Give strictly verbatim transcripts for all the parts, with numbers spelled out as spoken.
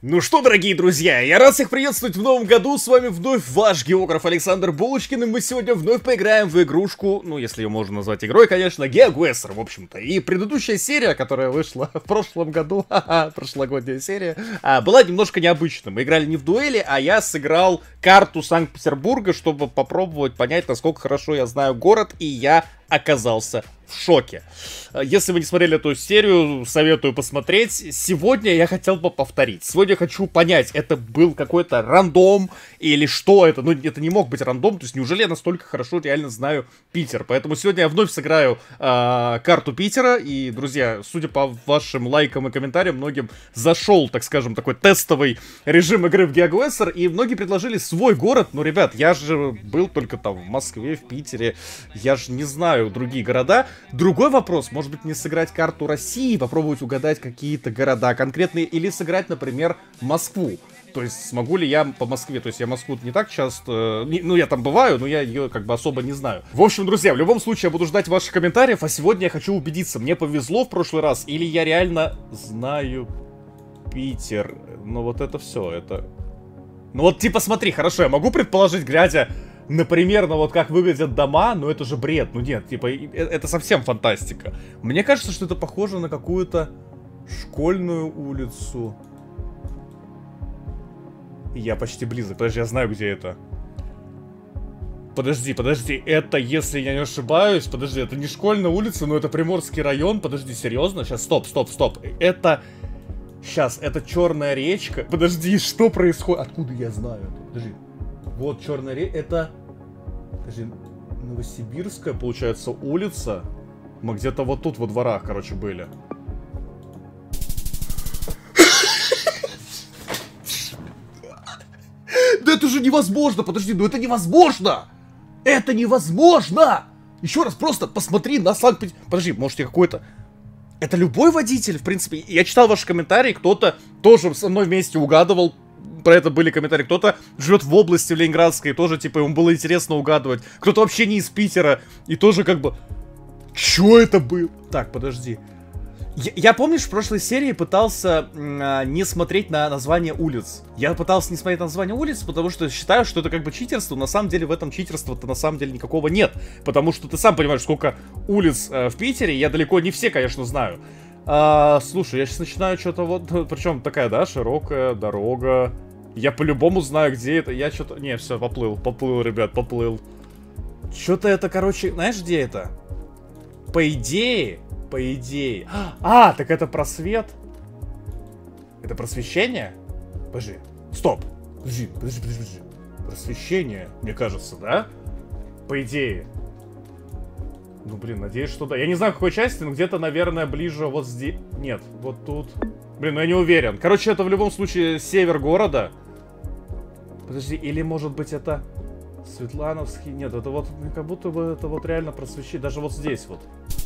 Ну что, дорогие друзья, я рад всех приветствовать в новом году, с вами вновь ваш географ Александр Булочкин, и мы сегодня вновь поиграем в игрушку, ну если ее можно назвать игрой, конечно, GeoGuessr, в общем-то. И предыдущая серия, которая вышла в прошлом году, ха-ха, прошлогодняя серия, была немножко необычной. Мы играли не в дуэли, а я сыграл карту Санкт-Петербурга, чтобы попробовать понять, насколько хорошо я знаю город, и я оказался в шоке. Если вы не смотрели эту серию, советую посмотреть. Сегодня я хотел бы повторить. Сегодня я хочу понять, это был какой-то рандом или что это. Ну, это не мог быть рандом. То есть, неужели я настолько хорошо реально знаю Питер? Поэтому сегодня я вновь сыграю э, карту Питера. И, друзья, судя по вашим лайкам и комментариям, многим зашел, так скажем, такой тестовый режим игры в GeoGuessr. И многие предложили свой город. Но, ребят, я же был только там в Москве, в Питере. Я же не знаю другие города. Другой вопрос, может быть, не сыграть карту России, попробовать угадать какие-то города конкретные, или сыграть, например, Москву. То есть, смогу ли я по Москве? То есть, я Москву не так часто... Ну, я там бываю, но я ее как бы особо не знаю. В общем, друзья, в любом случае, я буду ждать ваших комментариев, а сегодня я хочу убедиться, мне повезло в прошлый раз, или я реально знаю Питер. Ну, вот это все, это... Ну, вот, типа, смотри, хорошо, я могу предположить, глядя... Например, ну вот как выглядят дома, но это же бред. Ну нет, типа, это совсем фантастика. Мне кажется, что это похоже на какую-то школьную улицу. Я почти близок, подожди, я знаю, где это. Подожди, подожди, это, если я не ошибаюсь, подожди, это не школьная улица, но это Приморский район. Подожди, серьезно? Сейчас, стоп, стоп, стоп. Это... Сейчас, это Черная речка. Подожди, что происходит? Откуда я знаю это? Подожди. Вот Черная речка, это... Подожди, Новосибирская, получается, улица. Мы где-то вот тут во дворах, короче, были. Да это же невозможно! Подожди, ну это невозможно! Это невозможно! Еще раз, просто посмотри на Санкт-Петербург. Подожди, может я какой-то... Это любой водитель, в принципе. Я читал ваши комментарии, кто-то тоже со мной вместе угадывал. Про это были комментарии. Кто-то живет в области в Ленинградской, тоже, типа, ему было интересно угадывать. Кто-то вообще не из Питера, и тоже, как бы... Чё это было? Так, подожди. Я, я помнишь, в прошлой серии пытался а, не смотреть на название улиц. Я пытался не смотреть на название улиц, потому что считаю, что это как бы читерство. На самом деле в этом читерства-то на самом деле никакого нет. Потому что ты сам понимаешь, сколько улиц а, в Питере. Я далеко не все, конечно, знаю. А, слушай, я сейчас начинаю что-то вот... Причем такая, да, широкая дорога. Я по-любому знаю, где это. Я что-то... Не, все, поплыл, поплыл, ребят, поплыл. Что-то это, короче... Знаешь, где это? По идее... По идее... А, так это просвет? Это просвещение? Подожди. Стоп. Подожди, подожди, подожди, подожди. Просвещение, мне кажется, да? По идее. Ну, блин, надеюсь, что да. Я не знаю, в какой части, но где-то, наверное, ближе вот здесь... Нет, вот тут... Блин, ну я не уверен. Короче, это в любом случае север города. Подожди, или может быть это... Светлановский... Нет, это вот... Как будто бы это вот реально просвещение. Даже вот здесь вот.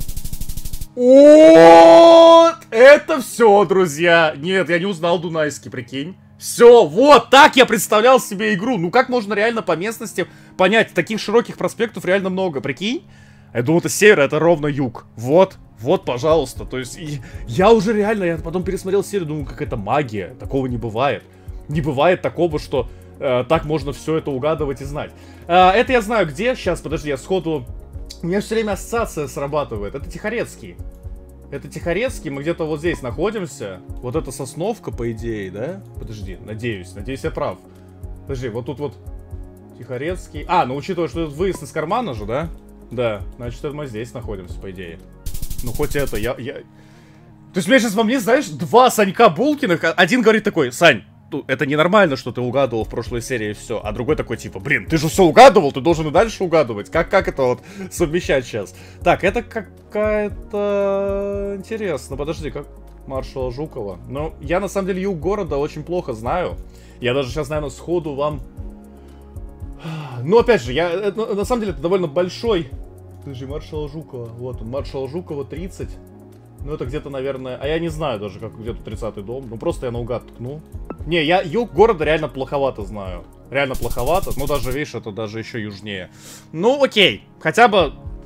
Вот! Это все, друзья. Нет, я не узнал Дунайский, прикинь. Все, вот так я представлял себе игру. Ну как можно реально по местности понять? Таких широких проспектов реально много, прикинь? Я думал, это север, это ровно юг. Вот, вот, пожалуйста. То есть, и, я уже реально, я потом пересмотрел серию, думаю, какая-то магия. Такого не бывает. Не бывает такого, что э, так можно все это угадывать и знать. Э, это я знаю где. Сейчас, подожди, я сходу... У меня все время ассоциация срабатывает. Это Тихорецкий. Это Тихорецкий, мы где-то вот здесь находимся. Вот это Сосновка, по идее, да? Подожди, надеюсь, надеюсь, я прав. Подожди, вот тут вот Тихорецкий. А, ну учитывая, что это выезд из кармана же, да? Да, значит, это мы здесь находимся, по идее. Ну, хоть это, я... я... То есть, у меня сейчас во мне, знаешь, два Санька Булкиных. Один говорит такой: Сань, это ненормально, что ты угадывал в прошлой серии все. А другой такой, типа, блин, ты же все угадывал, ты должен и дальше угадывать. Как, как это вот совмещать сейчас? Так, это какая-то... Интересно, подожди, как... Маршала Жукова. Ну, я, на самом деле, юг города очень плохо знаю. Я даже сейчас, наверное, сходу вам... Ну, опять же, я, это, на самом деле, это довольно большой... Подожди, маршала Жукова. Вот он, маршала Жукова тридцать. Ну, это где-то, наверное... А я не знаю даже, как где-то тридцатый дом. Ну, просто я наугад ткну. Не, я юг города реально плоховато знаю. Реально плоховато. Ну, даже, видишь, это даже еще южнее. Ну, окей. Хотя бы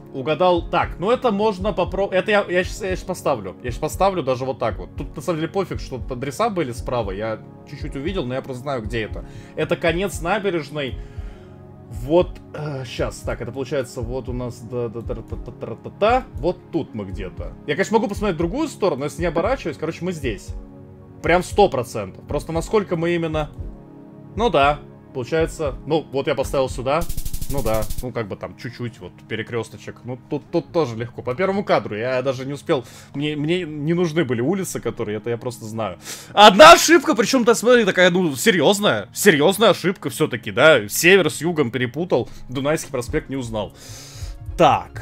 Угадал. Так, ну это можно попробовать. Это я, я, сейчас, я сейчас поставлю. Я сейчас поставлю даже вот так вот. Тут на самом деле пофиг, что адреса были справа. Я чуть-чуть увидел, но я просто знаю, где это. Это конец набережной. Вот. Э, сейчас. Так, это получается вот у нас. Да, да, да, да, да, да, да, да. Вот тут мы где-то. Я, конечно, могу посмотреть в другую сторону, но если не оборачиваюсь, короче, мы здесь. Прям сто процентов. Просто насколько мы именно. Ну да. Получается. Ну, вот я поставил сюда. Ну да, ну как бы там чуть-чуть вот перекресточек. Ну тут, тут тоже легко. По первому кадру я даже не успел. Мне, мне не нужны были улицы, которые, это я просто знаю. Одна ошибка, причем, ты смотри, такая, ну, серьезная. Серьезная ошибка все-таки, да. Север с югом перепутал. Дунайский проспект не узнал. Так.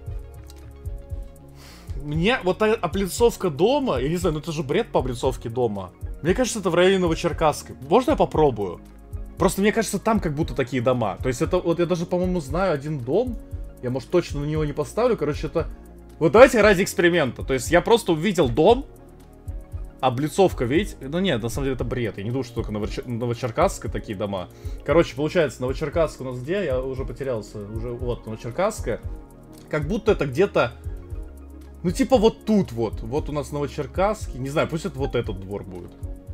Мне вот облицовка дома, я не знаю, ну это же бред по облицовке дома. Мне кажется, это в районе Новочеркасской. Можно я попробую? Просто мне кажется, там как будто такие дома. То есть это, вот я даже, по-моему, знаю один дом. Я, может, точно на него не поставлю. Короче, это... Вот давайте ради эксперимента. То есть я просто увидел дом. Облицовка, видите? Ну нет, на самом деле это бред. Я не думаю, что только Новочер... Новочеркасская такие дома. Короче, получается, Новочеркасская у нас где? Я уже потерялся. Уже вот, Новочеркасская. Как будто это где-то... Ну типа вот тут вот. Вот у нас Новочеркасский. Не знаю, пусть это вот этот двор будет.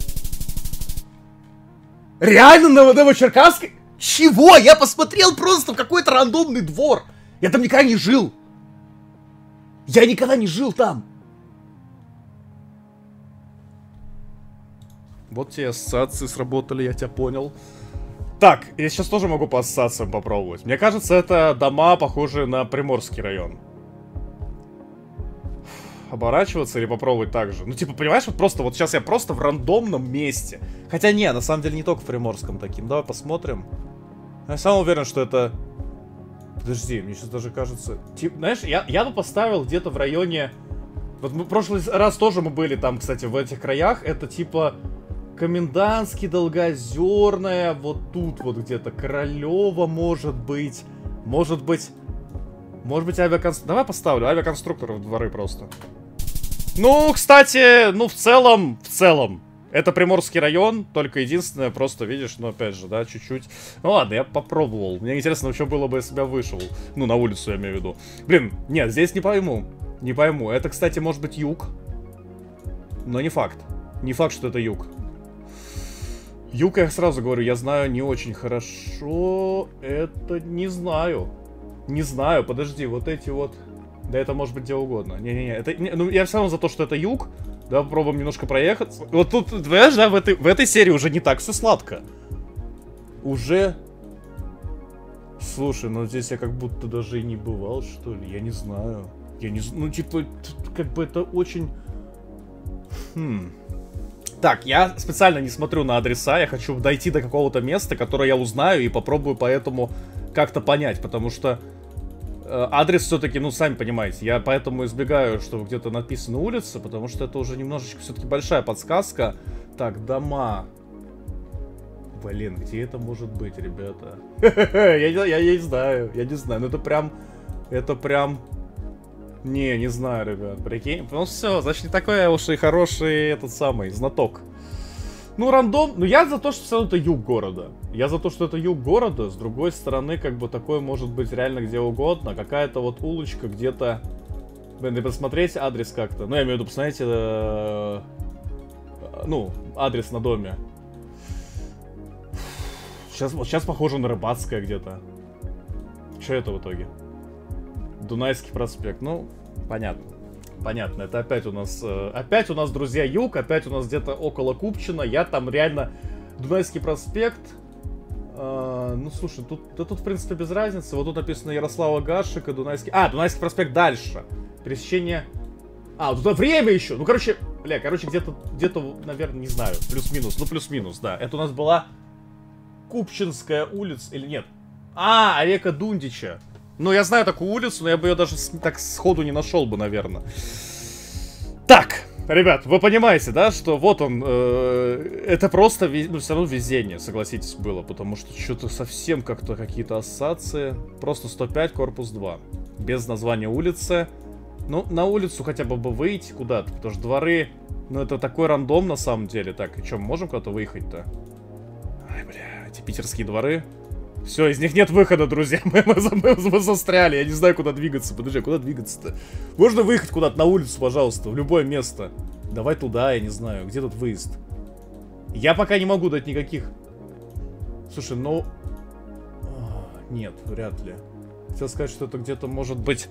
Реально на Новочеркасской? Чего? Я посмотрел просто в какой-то рандомный двор. Я там никогда не жил. Я никогда не жил там. Вот те ассоциации сработали, я тебя понял. Так, я сейчас тоже могу по ассоциациям попробовать. Мне кажется, это дома, похожие на Приморский район. Оборачиваться или попробовать так же? Ну, типа, понимаешь, вот просто, вот сейчас я просто в рандомном месте. Хотя не, на самом деле не только в Приморском таким. Давай посмотрим. Я сам уверен, что это... Подожди, мне сейчас даже кажется... Тип, знаешь, я, я бы поставил где-то в районе... Вот мы в прошлый раз тоже мы были там, кстати, в этих краях. Это типа Комендантский, Долгоозерная, вот тут вот где-то Королева, может быть. Может быть... Может быть, авиаконструктор... Давай поставлю авиаконструкторов в дворы просто. Ну, кстати, ну, в целом, в целом, это Приморский район, только единственное, просто, видишь, ну, опять же, да, чуть-чуть. Ну, ладно, я попробовал. Мне интересно, что было бы, если бы я вышел. Ну, на улицу, я имею в виду. Блин, нет, здесь не пойму. Не пойму. Это, кстати, может быть юг. Но не факт. Не факт, что это юг. Юг, я сразу говорю, я знаю не очень хорошо. Это не знаю. Не знаю, подожди, вот эти вот... Да это может быть где угодно. Не-не-не, это... Не, ну, я все равно за то, что это юг. Давай попробуем немножко проехать. Вот тут, понимаешь, да, в этой, в этой серии уже не так все сладко. Уже... Слушай, ну здесь я как будто даже и не бывал, что ли. Я не знаю. Я не знаю, ну типа, как бы это очень... Хм... Так, я специально не смотрю на адреса. Я хочу дойти до какого-то места, которое я узнаю, и попробую поэтому как-то понять. Потому что... Адрес все-таки, ну, сами понимаете, я поэтому избегаю, что где-то написана улица, потому что это уже немножечко все-таки большая подсказка. Так, дома. Блин, где это может быть, ребята? Я не знаю, я не знаю, ну это прям, это прям... Не, не знаю, ребят, прикинь. Ну все, значит, не такой уж и хороший этот самый знаток. Ну, рандом. Ну, я за то, что все равно это юг города. Я за то, что это юг города. С другой стороны, как бы такое может быть реально где угодно. Какая-то вот улочка где-то... Блин, и посмотреть адрес как-то. Ну, я имею в виду, посмотрите... Э... Ну, адрес на доме. Сейчас, вот сейчас похоже на Рыбацкое где-то. Что это в итоге? Дунайский проспект. Ну, понятно. Понятно, это опять у нас, э, опять у нас, друзья, юг, опять у нас где-то около Купчино, я там реально, Дунайский проспект, э, ну, слушай, тут, да тут, в принципе, без разницы, вот тут написано Ярослава Гашика, Дунайский, а, Дунайский проспект дальше, пересечение, а, тут время еще, ну, короче, бля, короче, где-то, где-то, наверное, не знаю, плюс-минус, ну, плюс-минус, да, это у нас была Купчинская улица, или нет, а, река Дундича. Ну, я знаю такую улицу, но я бы ее даже так сходу не нашел бы, наверное. Так, ребят, вы понимаете, да, что вот он, э, это просто, ну, все равно везение, согласитесь, было, потому что что-то совсем как-то какие-то ассоциации. Просто сто пять, корпус два, без названия улицы. Ну, на улицу хотя бы бы выйти куда-то, потому что дворы, ну, это такой рандом на самом деле. Так, и что, мы можем куда-то выехать-то? Ай, бля, эти питерские дворы. Все, из них нет выхода, друзья. Мы, мы, мы, мы застряли. Я не знаю, куда двигаться. Подожди, а куда двигаться-то? Можно выехать куда-то на улицу, пожалуйста, в любое место. Давай туда, я не знаю. Где тут выезд? Я пока не могу дать никаких... Слушай, ну... Нет, вряд ли. Хотел сказать, что это где-то может быть...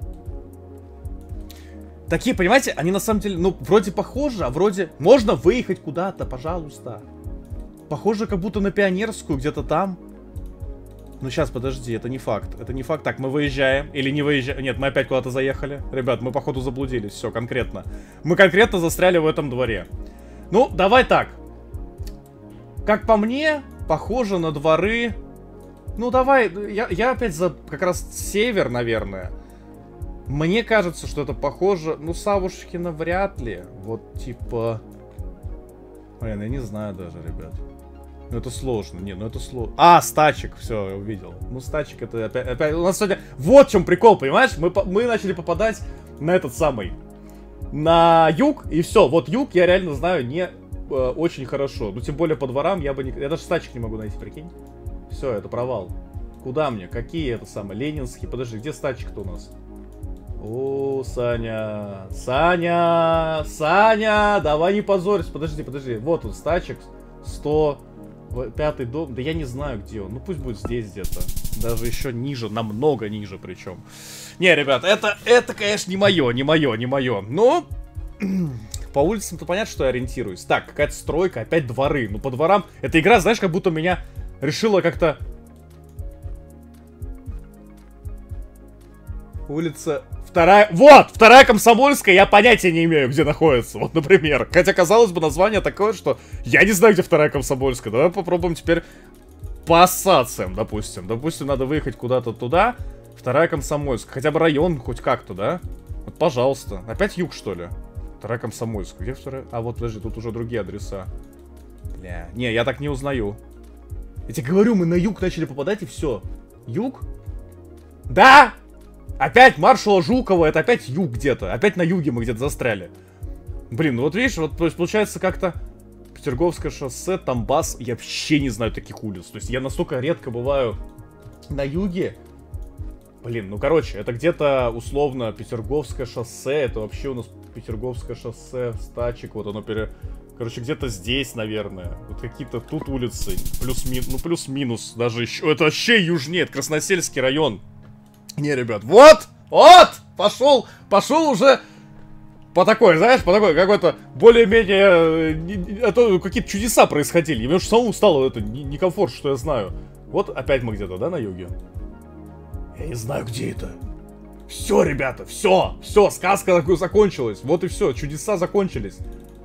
Такие, понимаете, они на самом деле, ну, вроде похожи, а вроде... Можно выехать куда-то, пожалуйста. Похоже, как будто на Пионерскую, где-то там. Ну, сейчас, подожди, это не факт. Это не факт. Так, мы выезжаем или не выезжаем? Нет, мы опять куда-то заехали. Ребят, мы, походу, заблудились. Все, конкретно. Мы конкретно застряли в этом дворе. Ну, давай так. Как по мне, похоже на дворы... Ну, давай, я, я опять за как раз север, наверное. Мне кажется, что это похоже... Ну, Савушкина вряд ли. Вот, типа... Блин, я не знаю даже, ребят. Ну, это сложно. Не, ну это сложно. А, стачек. Все, я увидел. Ну, стачек это опять... опять... У нас сегодня... Вот в чем прикол, понимаешь? Мы, мы начали попадать на этот самый... На юг. И все. Вот юг я реально знаю не э, очень хорошо. Ну, тем более по дворам я бы не... Я даже стачек не могу найти, прикинь. Все, это провал. Куда мне? Какие это самые? Ленинские? Подожди, где стачек-то у нас? О, Саня, Саня, Саня, давай не позорься, подожди, подожди, вот он, стачек, сто, пятый дом, да я не знаю, где он, ну пусть будет здесь где-то, даже еще ниже, намного ниже причем. Не, ребят, это, это, конечно, не мое, не мое, не мое, но по улицам-то понятно, что я ориентируюсь. Так, какая-то стройка, опять дворы, ну по дворам, эта игра, знаешь, как будто меня решила как-то... Улица... Вторая... Вот! Вторая Комсомольская, я понятия не имею, где находится. Вот, например. Хотя, казалось бы, название такое, что я не знаю, где Вторая Комсомольская. Давай попробуем теперь по ассоциям, допустим. Допустим, надо выехать куда-то туда. Вторая Комсомольская. Хотя бы район хоть как-то, да? Вот, пожалуйста. Опять юг, что ли? Вторая Комсомольская. Где вторая? А, вот, подожди, тут уже другие адреса. Бля. Не, я так не узнаю. Я тебе говорю, мы на юг начали попадать, и все. Юг? Да! Опять маршала Жукова, это опять юг где-то. Опять на юге мы где-то застряли. Блин, ну вот видишь, вот то есть получается как-то Петерговское шоссе, Тамбас. Я вообще не знаю таких улиц. То есть я настолько редко бываю на юге. Блин, ну короче, это где-то условно Петерговское шоссе. Это вообще у нас Петерговское шоссе, стачек, вот оно пере... Короче, где-то здесь, наверное. Вот какие-то тут улицы. Плюс-минус, ну плюс-минус. Даже еще, это вообще южнее, это Красносельский район. Не, ребят, вот, вот, пошел, пошел уже по такой, знаешь, по такой, какой-то более-менее, а то какие-то чудеса происходили. И мне уж самому стало это некомфорт, что я знаю. Вот опять мы где-то, да, на юге? Я не знаю, где это. Все, ребята, все, все, сказка такой закончилась. Вот и все, чудеса закончились.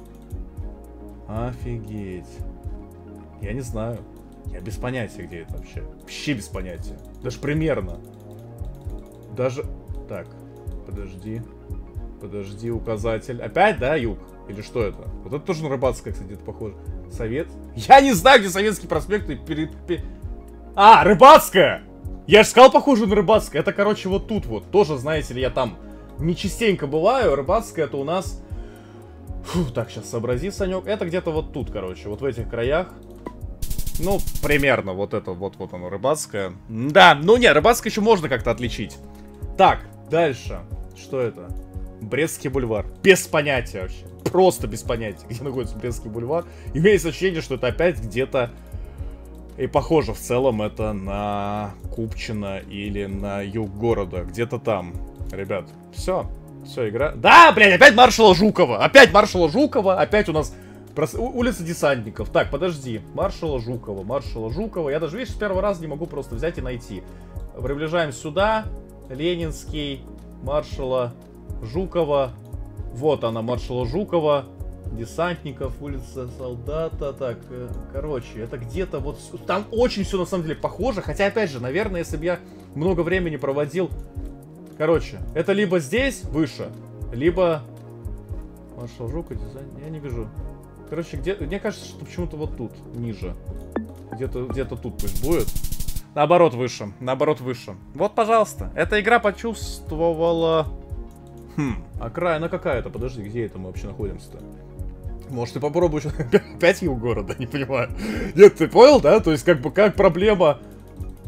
Офигеть. Я не знаю. Я без понятия, где это вообще. Вообще без понятия. Даже примерно. Даже... Так, подожди. Подожди, указатель. Опять, да, юг? Или что это? Вот это тоже на Рыбацкое, кстати, где-то похоже. Совет? Я не знаю, где Советский проспект и перед... А, Рыбацкая! Я же сказал, похоже на Рыбацкое. Это, короче, вот тут вот. Тоже, знаете ли, я там не частенько бываю. Рыбацкая это у нас... Фу, так, сейчас сообрази, Санек. Это где-то вот тут, короче, вот в этих краях. Ну, примерно, вот это, вот, вот оно, Рыбацкая. Да, ну не, Рыбацкая еще можно как-то отличить. Так, дальше. Что это? Брестский бульвар. Без понятия вообще. Просто без понятия, где находится Брестский бульвар. И у меня есть ощущение, что это опять где-то... И похоже в целом это на Купчино или на юг города. Где-то там. Ребят, все. Все, игра... Да, блядь, опять маршала Жукова. Опять маршала Жукова. Опять у нас... Прос... улица Десантников. Так, подожди. Маршала Жукова. Маршала Жукова. Я даже, видишь, с первого раза не могу просто взять и найти. Приближаем сюда. Ленинский. Маршала Жукова. Вот она, маршала Жукова. Десантников. Улица Солдата. Так, э, короче, это где-то вот... Там очень все на самом деле похоже. Хотя, опять же, наверное, если бы я много времени проводил... Короче, это либо здесь, выше, либо... Маршал Жуков, дизайн... Я не вижу. Короче, где... Мне кажется, что почему-то вот тут, ниже. Где-то где-то тут пусть будет. Наоборот, выше. Наоборот, выше. Вот, пожалуйста. Эта игра почувствовала... Хм, окраина какая-то. Подожди, где это мы вообще находимся-то? Может, ты попробуешь опять юг города? Не понимаю. Нет, ты понял, да? То есть, как бы, как проблема...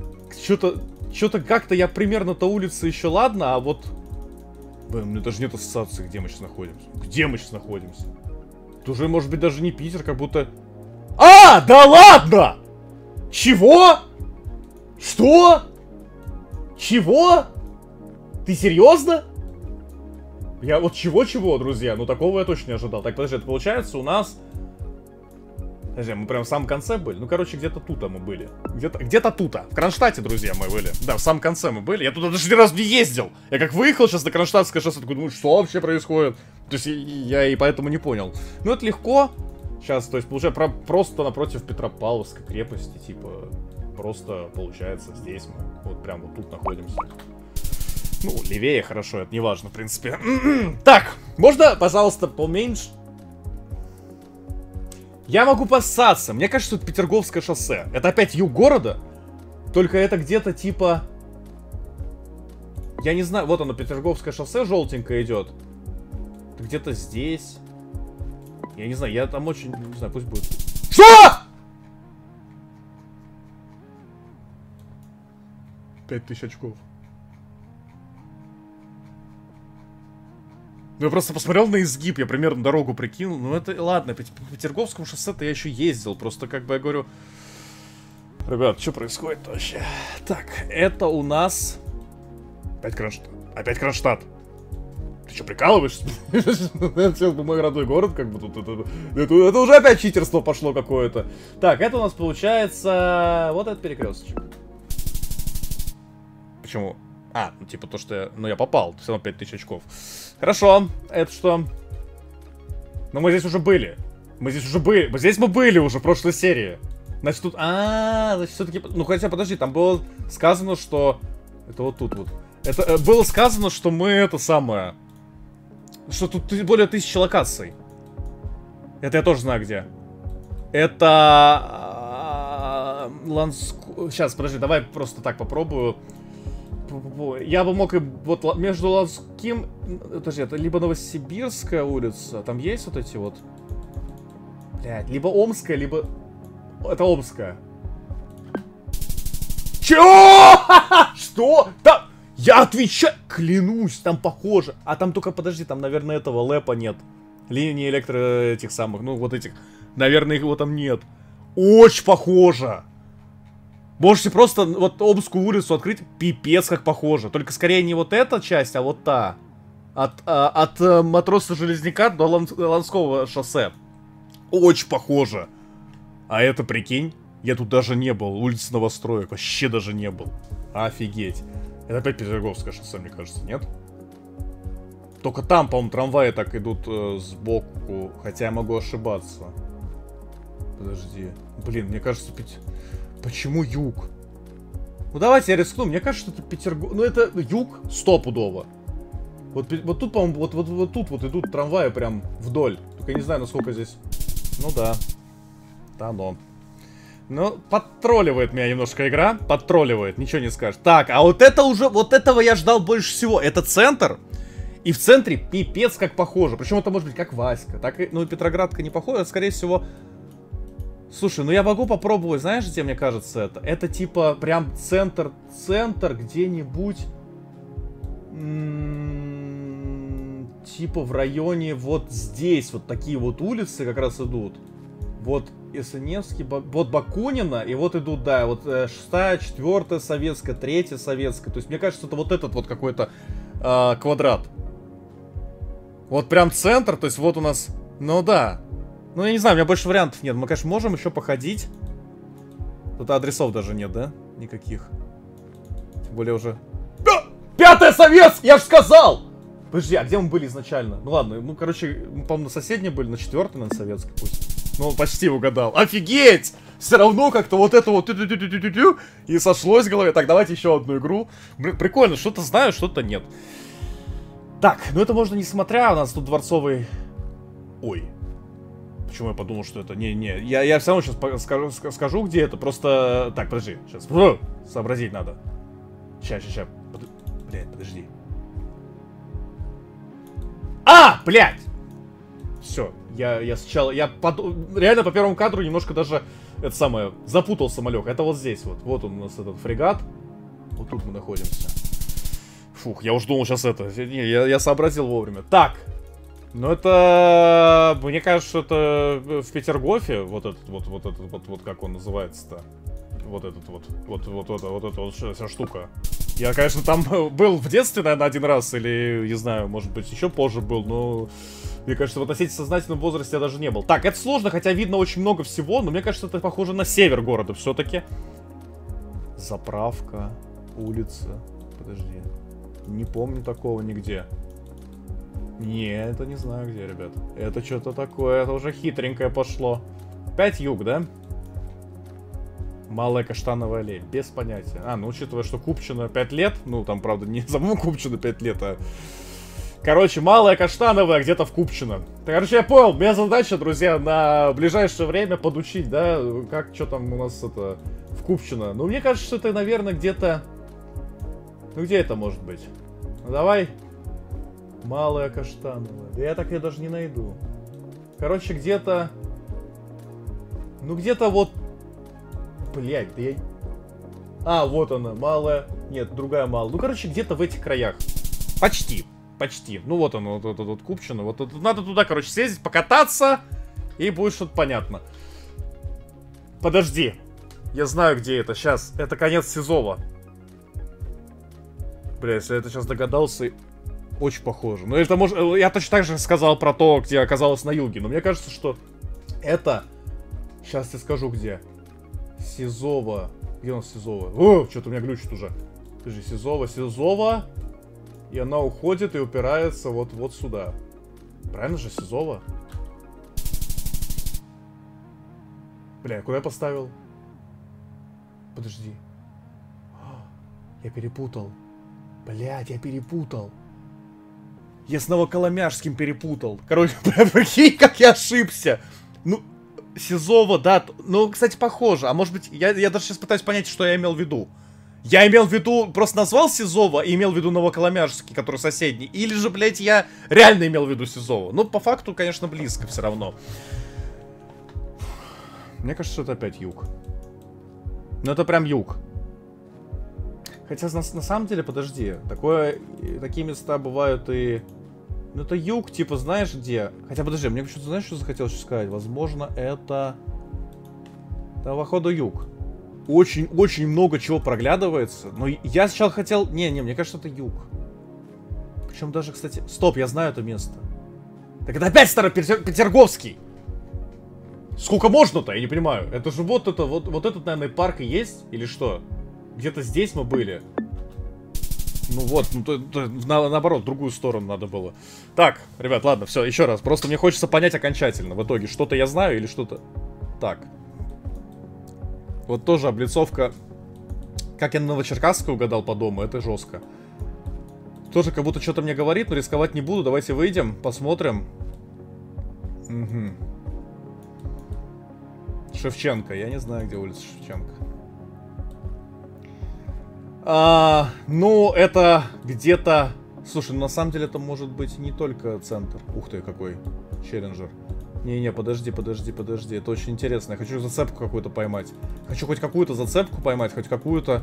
что-то... Что-то как-то я примерно-то улица еще ладно, а вот... Блин, у меня даже нет ассоциации, где мы сейчас находимся. Где мы сейчас находимся? Это уже, может быть, даже не Питер, как будто... А, да ладно! Чего? Что? Чего? Ты серьезно? Я вот чего-чего, друзья? Ну, такого я точно не ожидал. Так, подожди, это получается у нас... Подожди, мы прям в самом конце были? Ну, короче, где-то тут мы были. Где-то где-то тут. В Кронштадте, друзья, мы были. Да, в самом конце мы были. Я туда даже ни разу не ездил. Я как выехал сейчас на Кронштадтское шоссе, такой думаю, что вообще происходит? То есть я, я и поэтому не понял. Ну, это легко. Сейчас, то есть, получается, про просто напротив Петропавловской крепости, типа, просто, получается, здесь мы вот прям вот тут находимся. Ну, левее, хорошо, это не важно, в принципе. Так, можно, пожалуйста, поменьше? Я могу поссаться. Мне кажется, это Петерговское шоссе. Это опять юг города. Только это где-то типа... Я не знаю. Вот оно, Петерговское шоссе желтенькое идет. Где-то здесь. Я не знаю, я там очень... Не знаю, пусть будет... Что? Пять тысяч очков. Ну, я просто посмотрел на изгиб, я примерно дорогу прикинул. Ну, это, ладно, по Петерговскому шоссе-то я еще ездил. Просто, как бы, я говорю... Ребят, что происходит вообще? Так, это у нас... Опять Кронштадт. Опять Кронштадт. Ты что, прикалываешься? Сейчас бы мой родной город, как бы, тут... Это, это, это уже опять читерство пошло какое-то. Так, это у нас получается... Вот этот перекресточек. Почему? А, ну, типа то, что я... Ну, я попал. Все равно пять тысяч очков. Хорошо, это что? Но мы здесь уже были. Мы здесь уже были. Здесь мы были уже в прошлой серии. Значит, тут... А, значит, все-таки... Ну, хотя, подожди, там было сказано, что... Это вот тут вот. Это э, было сказано, что мы это самое... Что тут более тысячи локаций. Это я тоже знаю где. Это... Ланску... Сейчас, подожди, давай просто так попробую. Я бы мог и вот между Ланским... Подожди, это либо Новосибирская улица. Там есть вот эти вот... Блядь, либо Омская, либо... Это Омская. Чё? Что? Там... Я отвечаю... Клянусь, там похоже. А там только, подожди, там, наверное, этого лэпа нет. Линии электро этих самых, ну, вот этих. Наверное, его там нет. Очень похоже. Можете просто вот Омскую улицу открыть, пипец как похоже. Только скорее не вот эта часть, а вот та. От, а, от а, Матроса-Железняка до Лан Ланского шоссе. Очень похоже. А это, прикинь, я тут даже не был. Улица Новостроек, вообще даже не был. Офигеть. Это опять Петерговское шоссе, мне кажется, нет? Только там, по-моему, трамваи так идут э, сбоку. Хотя я могу ошибаться. Подожди. Блин, мне кажется, Петь... Почему юг? Ну давайте я рискну. Мне кажется, что это Петергоф. Ну это юг стопудово. Вот, вот тут, по-моему, вот, вот, вот тут вот идут трамваи прям вдоль. Только я не знаю, насколько здесь. Ну да. Да, но. Ну, подтролливает меня немножко игра. Подтролливает, ничего не скажешь. Так, а вот это уже, вот этого я ждал больше всего. Это центр. И в центре пипец как похоже. Причем это может быть как Васька. Так и, ну, Петроградка не похоже, это скорее всего... Слушай, ну я могу попробовать, знаешь, где мне кажется это? Это типа прям центр-центр где-нибудь... Типа в районе вот здесь, вот такие вот улицы как раз идут. Вот Ясеневский, вот Бакунина, и вот идут, да, вот шестая, четвертая советская, третья советская. То есть мне кажется, это вот этот вот какой-то э, квадрат. Вот прям центр, то есть вот у нас, ну да. Ну, я не знаю, у меня больше вариантов нет. Мы, конечно, можем еще походить. Тут адресов даже нет, да? Никаких. Тем более уже... Пятая советская! Я же сказал! Подожди, а где мы были изначально? Ну ладно, ну, короче, мы, по-моему, на соседней были, на четвертой, наверное, советской пусть. Ну, почти угадал. Офигеть! Все равно как-то вот это вот... И сошлось в голове. Так, давайте еще одну игру. Прикольно, что-то знаю, что-то нет. Так, ну это можно несмотря, у нас тут дворцовый... Ой. Почему я подумал, что это... Не-не, я, я все равно сейчас скажу, скажу, где это. Просто... Так, подожди, сейчас. Фу, сообразить надо. Сейчас, сейчас, сейчас. Под... Блядь, подожди. А, блядь! Все, я, я сначала... Я под... Реально по первому кадру немножко даже... Это самое... Запутал самолет. Это вот здесь вот. Вот он у нас этот фрегат. Вот тут мы находимся. Фух, я уж думал сейчас это. Не, я, я сообразил вовремя. Так. Ну это... Мне кажется, это в Петергофе. Вот этот вот, вот этот вот, вот как он называется-то. Вот этот вот. Вот, вот, вот, вот эта вот вся штука. Я, конечно, там был в детстве, наверное, один раз. Или, не знаю, может быть, еще позже был, но... Мне кажется, в относительно сознательном возрасте я даже не был. Так, это сложно, хотя видно очень много всего. Но мне кажется, это похоже на север города все-таки. Заправка. Улица. Подожди. Не помню такого нигде. Не, это не знаю где, ребят. Это что-то такое, это уже хитренькое пошло. Пять юг, да? Малая Каштановая аллея, без понятия. А, ну учитывая, что Купчино пять лет. Ну, там, правда, не самому Купчино пять лет, а... Короче, Малая Каштановая где-то в Купчино. Короче, я понял, у меня задача, друзья, на ближайшее время подучить, да? Как, что там у нас это... В Купчино. Ну, мне кажется, что это, наверное, где-то... Ну, где это может быть? Ну, давай... Малая Каштановая. Да я так ее даже не найду. Короче, где-то... Ну, где-то вот... Блять, да я... А, вот она, Малая... Нет, другая Малая. Ну, короче, где-то в этих краях. Почти. Почти. Ну, вот оно, вот это вот Купчино. Вот это, надо туда, короче, съездить, покататься. И будет что-то понятно. Подожди. Я знаю, где это. Сейчас. Это конец Сизова. Бля, если я это сейчас догадался... Очень похоже. Но это может... Я точно так же сказал про то, где оказалось на юге. Но мне кажется, что это... Сейчас я скажу, где. Сизова. Где у нас Сизова? О, что-то у меня глючит уже. Подожди, Сизова, Сизова. И она уходит и упирается вот, вот сюда. Правильно же, Сизова? Бля, куда я поставил? Подожди. Я перепутал. Блядь, я перепутал. Я с Новоколомяжским перепутал. Короче, прикинь, как я ошибся. Ну, Сизова, да. Ну, кстати, похоже. А может быть, я, я даже сейчас пытаюсь понять, что я имел в виду. Я имел в виду, просто назвал Сизова и имел в виду Новоколомяжский, который соседний. Или же, блядь, я реально имел в виду Сизова. Ну, по факту, конечно, близко все равно. Мне кажется, что это опять юг. Ну, это прям юг. Хотя, на, на самом деле, подожди. Такое, такие места бывают и... Ну, это юг, типа, знаешь, где? Хотя, подожди, мне почему-то, знаешь, что захотелось сказать? Возможно, это... Это, походу, юг. Очень-очень много чего проглядывается. Но я сначала хотел... Не-не, мне кажется, это юг. Причем даже, кстати... Стоп, я знаю это место. Так это опять Старопетерговский! Сколько можно-то? Я не понимаю. Это же вот это, вот, вот этот, наверное, парк и есть? Или что? Где-то здесь мы были. Ну вот, ну, то, то, на, наоборот, в другую сторону надо было. Так, ребят, ладно, все, еще раз. Просто мне хочется понять окончательно. В итоге, что-то я знаю или что-то... Так. Вот тоже облицовка. Как я на Новочеркасске угадал по дому, это жестко. Тоже как будто что-то мне говорит, но рисковать не буду. Давайте выйдем, посмотрим. Угу. Шевченко. Я не знаю, где улица Шевченко. А, ну, это где-то... Слушай, ну, на самом деле это может быть не только центр. Ух ты, какой челленджер. Не-не, подожди, подожди, подожди. Это очень интересно. Я хочу зацепку какую-то поймать. Хочу хоть какую-то зацепку поймать, хоть какую-то...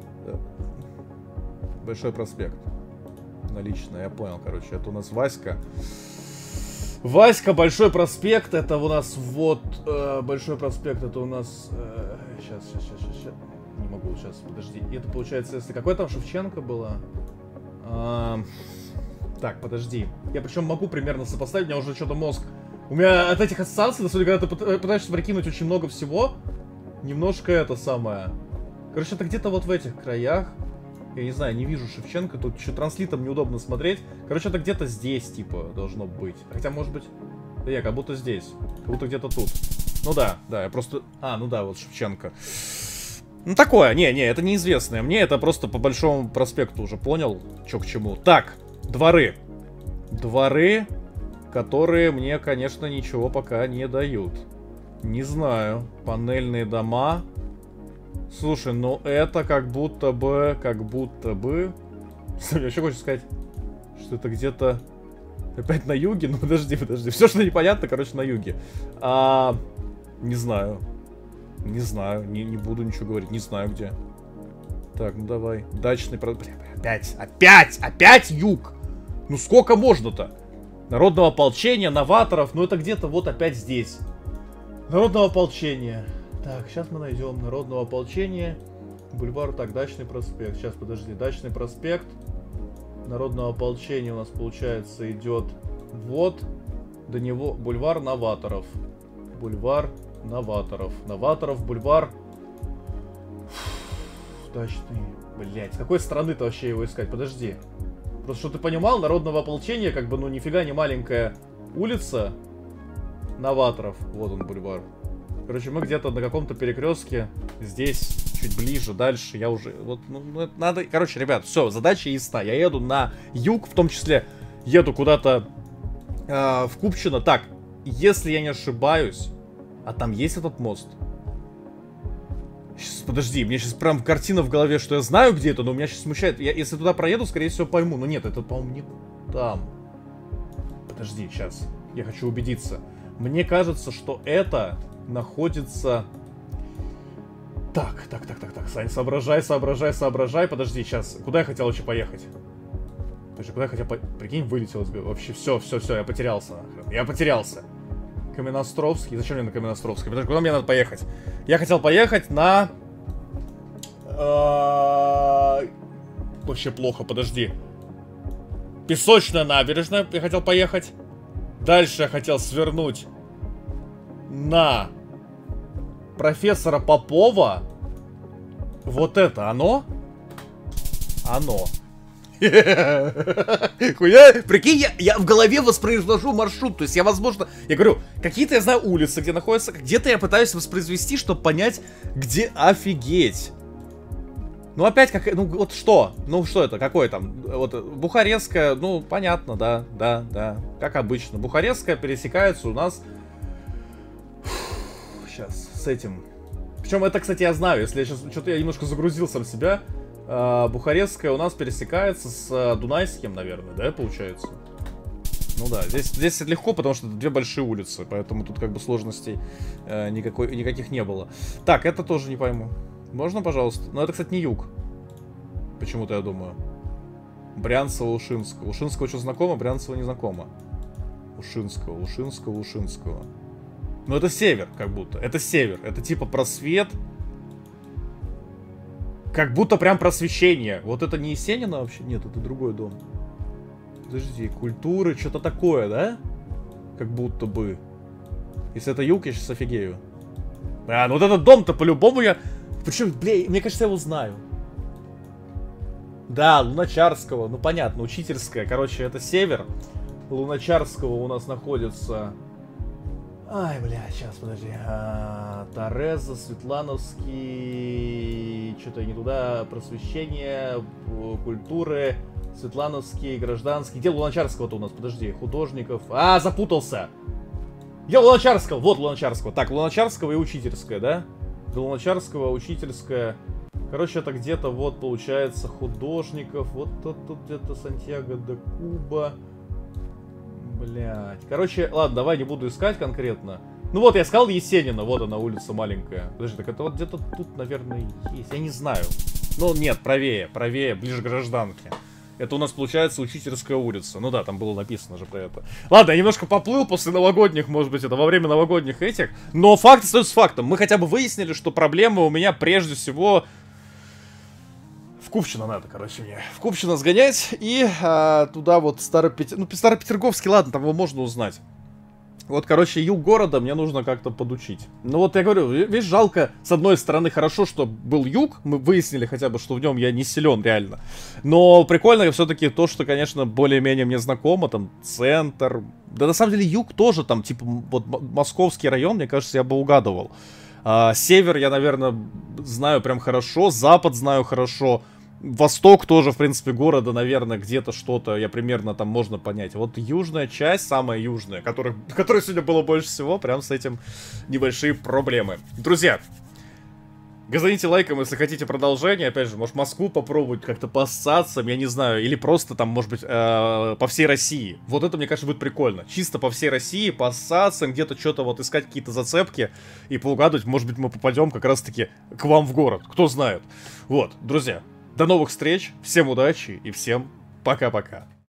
Большой проспект. Налично, я понял, короче. Это у нас Васька. Васька, Большой проспект. Это у нас вот... Э, Большой проспект, это у нас... Э, сейчас, сейчас, сейчас, сейчас. Не могу сейчас, подожди. Это получается, если... Какой там Шевченко была? А... Так, подожди. Я причем могу примерно сопоставить, у меня уже что-то мозг... У меня от этих ассоциаций, на самом деле, когда ты пытаешься прикинуть очень много всего, немножко это самое... Короче, это где-то вот в этих краях. Я не знаю, не вижу Шевченко, тут еще транслитом неудобно смотреть. Короче, это где-то здесь, типа, должно быть. Хотя, может быть... Да я, как будто здесь. Как будто где-то тут. Ну да, да, я просто... А, ну да, вот Шевченко. Ну такое, не-не, это неизвестное. Мне это просто по Большому проспекту уже понял, что к чему. Так, дворы. Дворы, которые мне, конечно, ничего пока не дают. Не знаю. Панельные дома. Слушай, ну это как будто бы, как будто бы... Я еще хочу сказать, что это где-то... Опять на юге? Ну подожди, подожди. Все, что непонятно, короче, на юге. А... Не знаю. Не знаю, не, не буду ничего говорить, не знаю где. Так, ну давай. Дачный... Бля, опять, опять, опять юг! Ну сколько можно-то? Народного ополчения, новаторов, ну это где-то вот опять здесь. Народного ополчения. Так, сейчас мы найдем народного ополчения. Бульвар, так, Дачный проспект. Сейчас, подожди, Дачный проспект. Народного ополчения у нас, получается, идет вот. До него бульвар новаторов. Бульвар новаторов. Новаторов, бульвар... Дачный... Блять, с какой страны-то вообще его искать? Подожди. Просто, что ты понимал, народного ополчения, как бы, ну, нифига не маленькая улица новаторов. Вот он, бульвар. Короче, мы где-то на каком-то перекрестке. Здесь, чуть ближе, дальше. Я уже... Вот, ну, это надо... Короче, ребят, все, задача ясна. Я еду на юг, в том числе еду куда-то э, в Купчино. Так, если я не ошибаюсь... А там есть этот мост? Сейчас, подожди, мне сейчас прям картина в голове, что я знаю где это, но меня сейчас смущает. Я, если туда проеду, скорее всего, пойму. Но нет, это, по-моему, не там. Подожди, сейчас. Я хочу убедиться. Мне кажется, что это находится... Так, так, так, так, так, Сань, соображай, соображай, соображай. Подожди, сейчас. Куда я хотел вообще поехать? Подожди, куда я хотел поехать? Прикинь, вылетел из головы. Вообще, все, все, все, я потерялся. Я потерялся. Каменноостровский. Зачем мне на Каменноостровский? Подожди, куда мне надо поехать? Я хотел поехать на... Вообще плохо, подожди. Песочная набережная я хотел поехать. Дальше я хотел свернуть на профессора Попова. Вот это оно? Оно. Хуя, прикинь, я, я в голове воспроизвожу маршрут. То есть я, возможно, я говорю, какие-то я знаю улицы, где находятся, где-то я пытаюсь воспроизвести, чтобы понять, где офигеть. Ну опять, как, ну вот что? Ну что это, какое там? Вот Бухарестская, ну понятно, да, да, да, как обычно. Бухарестская пересекается у нас... Сейчас, с этим... Причем это, кстати, я знаю, если я сейчас... Что-то я немножко загрузил сам себя. Бухарестская у нас пересекается с Дунайским, наверное, да, получается? Ну да, здесь, здесь легко, потому что это две большие улицы, поэтому тут как бы сложностей э, никакой, никаких не было. Так, это тоже не пойму. Можно, пожалуйста? Но это, кстати, не юг. Почему-то я думаю. Брянцево, Ушинского. Ушинского что знакомо, Брянцево не знакомо. Ушинского, Ушинского, Ушинского. Но это север, как будто. Это север. Это типа просвет. Как будто прям просвещение. Вот это не Есенина вообще? Нет, это другой дом. Подожди, культуры, что-то такое, да? Как будто бы. Если это юг, я сейчас офигею. А, ну вот этот дом-то по-любому я... Причем, бля, мне кажется, я его знаю. Да, Луначарского, ну понятно, Учительская. Короче, это север. Луначарского у нас находится... Ай, бля, сейчас, подожди. А, Тореза, Светлановский... Что-то я не туда. Просвещение, культуры, Светлановский, гражданский. Где Луначарского-то у нас? Подожди, художников. А, запутался. Я Луначарского, вот Луначарского. Так, Луначарского и Учительская, да? До Луначарского, Учительская. Короче, это где-то вот получается художников. Вот тут, тут где-то Сантьяго де Куба. Блять. Короче, ладно, давай не буду искать конкретно. Ну вот, я сказал Есенина, вот она, улица маленькая. Подожди, так это вот где-то тут, наверное, есть. Я не знаю. Ну, нет, правее, правее, ближе к Гражданке. Это у нас получается Учительская улица. Ну да, там было написано же про это. Ладно, я немножко поплыл после новогодних, может быть, это во время новогодних этих. Но факт остается фактом. Мы хотя бы выяснили, что проблема у меня прежде всего... В Купчино надо, короче, мне. В Купчино сгонять и а, туда вот Старопетер... Ну, Старопетергофский, ладно, там его можно узнать. Вот, короче, юг города мне нужно как-то подучить. Ну вот я говорю, видишь, жалко, с одной стороны, хорошо, что был юг. Мы выяснили хотя бы, что в нем я не силен, реально. Но прикольно все-таки то, что, конечно, более-менее мне знакомо. Там центр. Да на самом деле юг тоже там, типа, вот московский район, мне кажется, я бы угадывал. А, север я, наверное, знаю прям хорошо. Запад знаю хорошо. Восток тоже, в принципе, города, наверное, где-то что-то я примерно там можно понять. Вот южная часть, самая южная, которой, которой сегодня было больше всего, прям с этим небольшие проблемы. Друзья, Газаните лайком, если хотите продолжение. Опять же, может, Москву попробовать как-то поссаться, я не знаю. Или просто там, может быть, э, по всей России. Вот это, мне кажется, будет прикольно. Чисто по всей России поссаться, где-то что-то вот искать какие-то зацепки и поугадывать. Может быть, мы попадем как раз-таки к вам в город. Кто знает. Вот, друзья, до новых встреч. Всем удачи и всем пока-пока.